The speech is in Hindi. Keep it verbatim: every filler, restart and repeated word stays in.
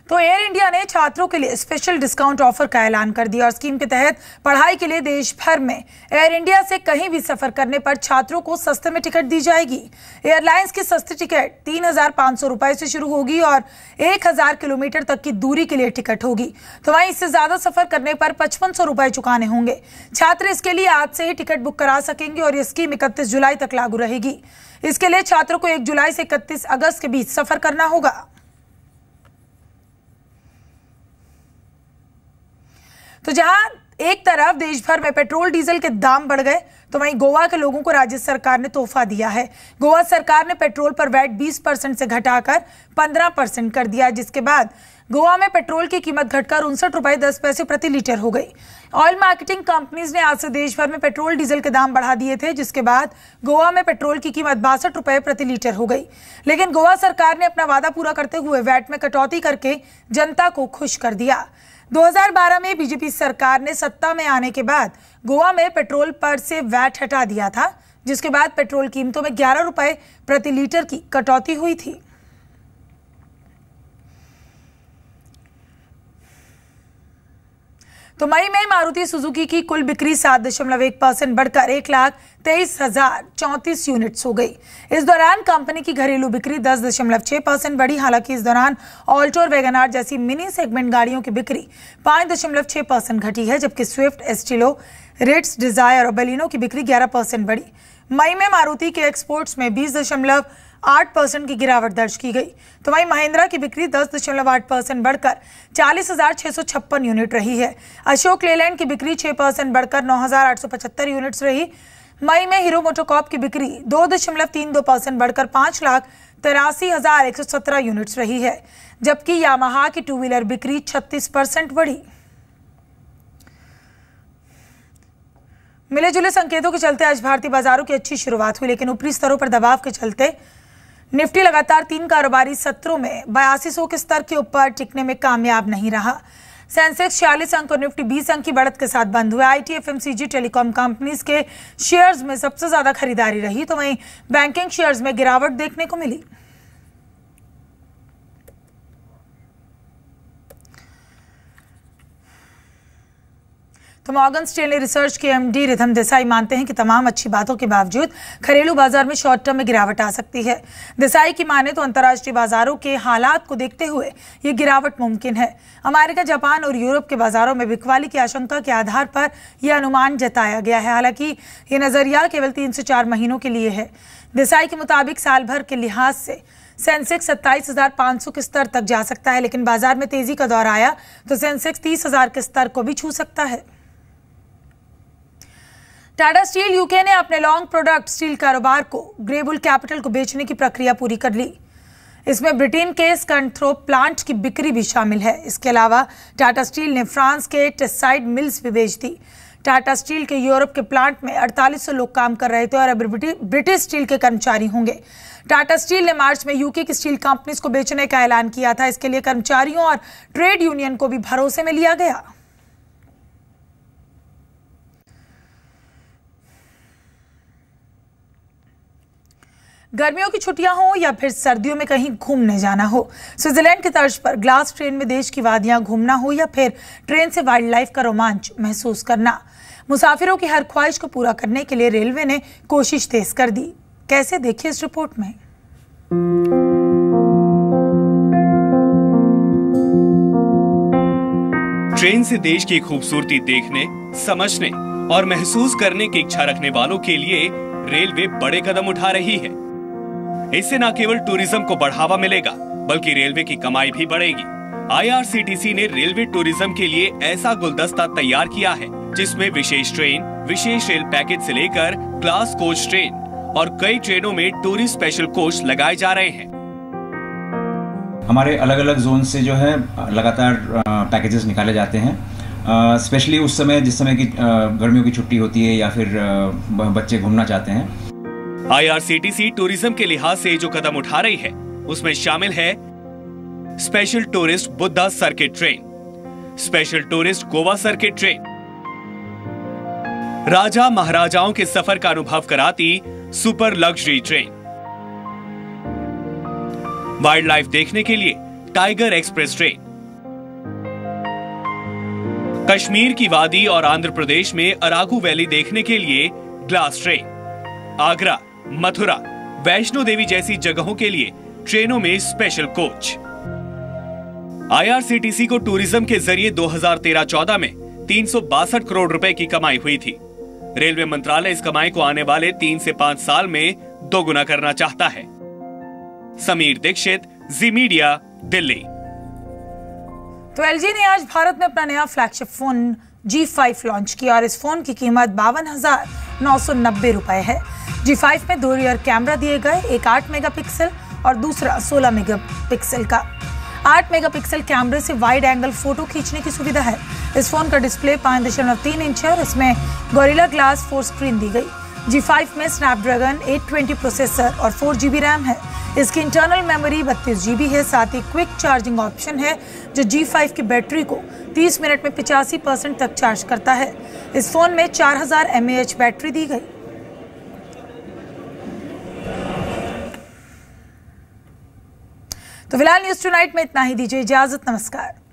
तो एयर इंडिया ने छात्रों के लिए स्पेशल डिस्काउंट ऑफर का ऐलान कर दिया और स्कीम के तहत पढ़ाई के लिए देश भर में एयर इंडिया से कहीं भी सफर करने पर छात्रों को सस्ते में टिकट दी जाएगी। एयरलाइंस की सस्ती टिकट तीन हजार पाँच सौ रुपए से शुरू होगी और एक हजार किलोमीटर तक की दूरी के लिए टिकट होगी। तो वहीं इससे ज्यादा सफर करने पर पचपन सौ रुपए चुकाने होंगे। छात्र इसके लिए आज से ही टिकट बुक करा सकेंगे और ये स्कीम इकतीस जुलाई तक लागू रहेगी। इसके लिए छात्रों को एक जुलाई से इकतीस अगस्त के बीच सफर करना होगा। तो जहां एक तरफ देश भर में पेट्रोल डीजल के दाम बढ़ गए, तो वहीं गोवा के लोगों को राज्य सरकार ने तोहफा दिया है। गोवा सरकार ने पेट्रोल पर वैट बीस परसेंट से घटाकर पंद्रह परसेंट कर दिया, जिसके बाद गोवा में पेट्रोल की कीमत घटकर उनसठ रुपए दस पैसे प्रति लीटर हो गई। ऑयल मार्केटिंग कंपनीज ने आज से देश भर में पेट्रोल डीजल के दाम बढ़ा दिए थे, जिसके बाद गोवा में पेट्रोल की कीमत बासठ रुपए प्रति लीटर हो गई। लेकिन गोवा सरकार ने अपना वादा पूरा करते हुए वैट में कटौती करके जनता को खुश कर दिया। दो हज़ार बारह में बीजेपी सरकार ने सत्ता में आने के बाद गोवा में पेट्रोल पर से वैट हटा दिया था, जिसके बाद पेट्रोल कीमतों में ग्यारह रुपए प्रति लीटर की कटौती हुई थी। तो मई में मारुति सुजुकी की कुल बिक्री सात दशमलव एक परसेंट बढ़कर एक लाख तेईस हजार चौंतीस यूनिट्स हो गई। इस दौरान कंपनी की घरेलू बिक्री दस दशमलव छह परसेंट बढ़ी। हालांकि इस दौरान ऑल्टो और वैगनआर जैसी मिनी सेगमेंट गाड़ियों की बिक्री पाँच दशमलव छह परसेंट घटी है, जबकि स्विफ्ट, एस्टिलो, रिट्स, डिजायर और बेलिनो की बिक्री ग्यारह परसेंट बढ़ी। मई में मारुति के एक्सपोर्ट्स में बीस दशमलव आठ परसेंट की गिरावट दर्ज की गई। तो वहीं महिंद्रा की बिक्री दस दशमलव आठ परसेंट बढ़कर चालीस हजार छह सौ छप्पन यूनिट रही है। अशोक लेलैंड की बिक्री छह परसेंट बढ़कर नौ हजार आठ सौ पचहत्तर यूनिट्स रही। मई में हीरो मोटोकॉर्प की बिक्री दो दशमलव तीन दो परसेंट बढ़कर पांच लाख तिरासी हजार एक सौ सत्रह यूनिट्स रही है, जबकि यामाहा की टू व्हीलर बिक्री छत्तीस परसेंट बढ़ी। मिले जुले संकेतों के चलते आज भारतीय बाजारों की अच्छी शुरुआत हुई, लेकिन ऊपरी स्तरों पर दबाव के चलते निफ्टी लगातार तीन कारोबारी सत्रों में बयासी सौ के स्तर के ऊपर टिकने में कामयाब नहीं रहा। सेंसेक्स छियालीस अंक और निफ्टी बीस अंक की बढ़त के साथ बंद हुए। आईटी, एफएमसीजी, टेलीकॉम कंपनीज के शेयर्स में सबसे ज्यादा खरीदारी रही, तो वहीं बैंकिंग शेयर्स में गिरावट देखने को मिली। तो मॉर्गन स्टैनली रिसर्च के एमडी रिधम देसाई मानते हैं कि तमाम अच्छी बातों के बावजूद घरेलू बाजार में शॉर्ट टर्म में गिरावट आ सकती है। देसाई की माने तो अंतर्राष्ट्रीय बाजारों के हालात को देखते हुए ये गिरावट मुमकिन है। अमेरिका, जापान और यूरोप के बाजारों में बिकवाली की आशंका के आधार पर यह अनुमान जताया गया है। हालांकि ये नजरिया केवल तीन से चार महीनों के लिए है। देसाई के मुताबिक साल भर के लिहाज से सेंसेक्स सत्ताईस हजार पाँच सौ के स्तर तक जा सकता है, लेकिन बाजार में तेजी का दौर आया तो सेंसेक्स तीस हजार के स्तर को भी छू सकता है। टाटा स्टील यूके ने अपने लॉन्ग प्रोडक्ट स्टील कारोबार को ग्रेबुल कैपिटल को बेचने की प्रक्रिया पूरी कर ली। इसमें ब्रिटेन के स्कंथ्रोप प्लांट की बिक्री भी शामिल है। इसके अलावा टाटा स्टील ने फ्रांस के टेसाइड मिल्स भी बेच दी। टाटा स्टील के यूरोप के प्लांट में अड़तालीस सौ लोग काम कर रहे थे और अब ब्रिटिश स्टील के कर्मचारी होंगे। टाटा स्टील ने मार्च में यूके की स्टील कंपनीज को बेचने का ऐलान किया था। इसके लिए कर्मचारियों और ट्रेड यूनियन को भी भरोसे में लिया गया। गर्मियों की छुट्टियां हो या फिर सर्दियों में कहीं घूमने जाना हो, स्विट्जरलैंड की तर्ज पर ग्लास ट्रेन में देश की वादियां घूमना हो या फिर ट्रेन से वाइल्ड लाइफ का रोमांच महसूस करना, मुसाफिरों की हर ख्वाहिश को पूरा करने के लिए रेलवे ने कोशिश तेज कर दी। कैसे, देखिए इस रिपोर्ट में। ट्रेन से देश की खूबसूरती देखने, समझने और महसूस करने की इच्छा रखने वालों के लिए रेलवे बड़े कदम उठा रही है। इससे न केवल टूरिज्म को बढ़ावा मिलेगा, बल्कि रेलवे की कमाई भी बढ़ेगी। आईआरसीटीसी ने रेलवे टूरिज्म के लिए ऐसा गुलदस्ता तैयार किया है, जिसमें विशेष ट्रेन, विशेष रेल पैकेज से लेकर क्लास कोच ट्रेन और कई ट्रेनों में टूरिस्ट स्पेशल कोच लगाए जा रहे हैं। हमारे अलग अलग जोन से जो है लगातार पैकेजेस निकाले जाते हैं, स्पेशली उस समय जिस समय की गर्मियों की छुट्टी होती है या फिर बच्चे घूमना चाहते हैं। आईआरसीटीसी टूरिज्म के लिहाज से जो कदम उठा रही है, उसमें शामिल है special tourist Buddha circuit train, special tourist Goa circuit train, राजा महाराजाओं के सफर का अनुभव कराती super luxury train, wild life देखने के लिए टाइगर एक्सप्रेस ट्रेन, कश्मीर की वादी और आंध्र प्रदेश में अराकू वैली देखने के लिए ग्लास ट्रेन, आगरा, मथुरा, वैष्णो देवी जैसी जगहों के लिए ट्रेनों में special coach. I R C T C को टूरिज्म के जरिए दो हज़ार तेरह चौदह में तीन सौ बासठ करोड़ रुपए की कमाई हुई थी। रेलवे मंत्रालय इस कमाई को आने वाले तीन से पांच साल में दोगुना करना चाहता है। समीर दीक्षित, जी मीडिया, दिल्ली। तो एल जी ने आज भारत में अपना नया flagship phone G five launch किया और इस फोन की कीमत बावन हजार नौ सौ नब्बे रुपए है। जी फाइव में दो रियर कैमरा दिए गए, एक आठ मेगापिक्सल और दूसरा सोलह मेगापिक्सल का। आठ मेगापिक्सल कैमरे से वाइड एंगल फोटो खींचने की सुविधा है। इस फोन का डिस्प्ले पाँच दशमलव तीन इंच है और इसमें गोरिल्ला ग्लास फोर स्क्रीन दी गई। जी फाइव में स्नैपड्रैगन एट ट्वेंटी प्रोसेसर और फोर जीबी रैम है। इसकी इंटरनल मेमोरी बत्तीस जीबी है। साथ ही क्विक चार्जिंग ऑप्शन है जो जी फाइव की बैटरी को तीस मिनट में पचासी परसेंट तक चार्ज करता है। इस फोन में चार हज़ार एम ए एच बैटरी दी गई। तो फिलहाल न्यूज टुनाइट में इतना ही, दीजिए इजाजत, नमस्कार।